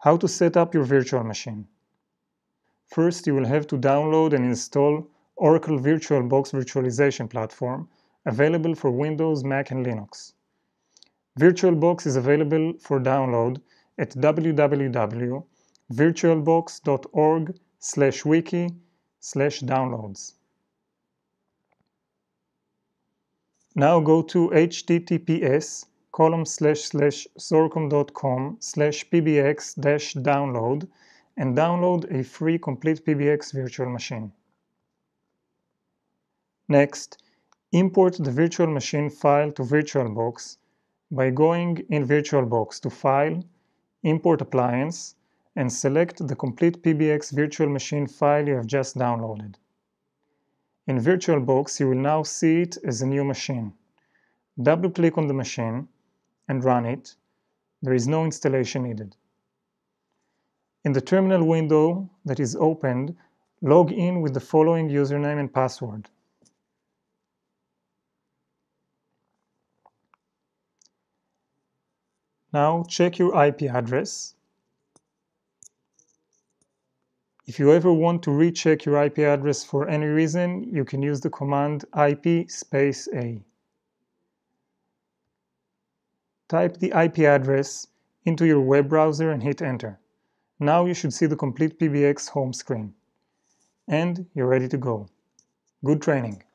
How to set up your virtual machine. First, you will have to download and install Oracle VirtualBox virtualization platform, available for Windows, Mac, and Linux. VirtualBox is available for download at www.virtualbox.org/wiki/downloads. Now go to https://xorcom.com/pbx-download and download a free Complete PBX virtual machine. Next, import the virtual machine file to VirtualBox by going in VirtualBox to File, Import Appliance, and select the Complete PBX virtual machine file you have just downloaded. In VirtualBox, you will now see it as a new machine. Double-click on the machine and run it. There is no installation needed. In the terminal window that is opened, log in with the following username and password. Now check your IP address. If you ever want to recheck your IP address for any reason, you can use the command IP-A. Type the IP address into your web browser and hit enter. Now you should see the Complete PBX home screen. And you're ready to go. Good training!